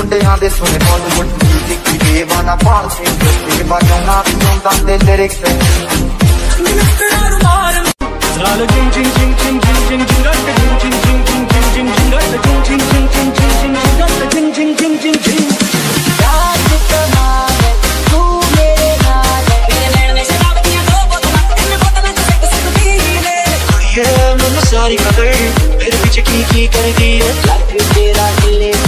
ਮੁੰਡਿਆਂ ਦੇ ਸੁਣੇ ਬਾਲੀਵੁੱਡ ਮਿਊਜ਼ਿਕ ਦੀ ਦੇਵਾਨਾ ਪਾਲ ਸਿੰਘ ਤੇ ਬਾਜਣਾ ਸੁਣਦਾ ਤੇ lyrics Zala jing jing jing jing jing jing jing da jing jing jing jing jing jing jing da jing jing jing jing jing jing jing da jing jing jing jing jing रात कमाल तू मेरे नाल मेरे नैन में शराबियां दो बोतलां इन बोतलां से किसी भी ले ये मन सारी खबर फिर पीछे की कर दी है लग तेरा दिल